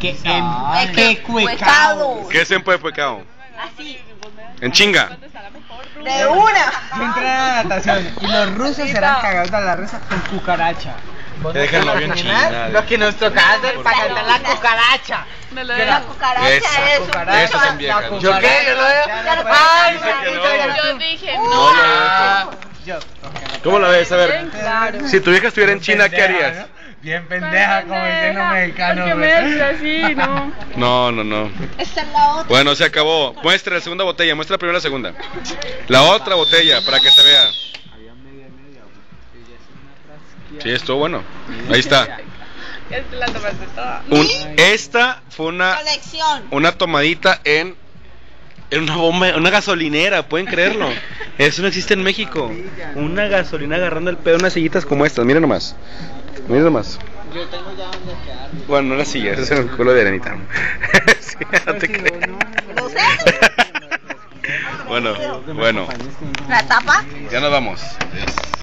Pecados. ¿Qué es empuecado? Así. En chinga. De una. Yo entré a la natación y los rusos serán cagados a la risa con cucaracha. Déjenlo bien China. Lo que nos tocaba hacer para cantar la cucaracha. La cucaracha es un Esas son viejas. ¿Yo qué? Yo lo veo. Ay, Yo dije no. No lo dejo. Yo. ¿Cómo la ves? A ver. Claro. Si tu vieja estuviera en China, ¿qué harías? Bien pendeja, como diciendo mexicano. Porque me haces así, ¿no? No. Esta es la otra. Bueno, se acabó. Muestra la segunda botella. Muestra la primera y la segunda. La otra botella, para que se vea. Sí, estuvo bueno. Ahí está. Esta la tomaste toda. Esta fue Colección. una tomadita en una bomba, una gasolinera, pueden creerlo. Eso no existe en México. Una gasolina agarrando el pedo, unas sillitas como estas, miren nomás. Miren nomás. Yo tengo ya donde quedar. Bueno, no las sillas, es un culo de arenita. Sí, no te creo. No sé. Bueno. La tapa. Ya nos vamos. Adiós.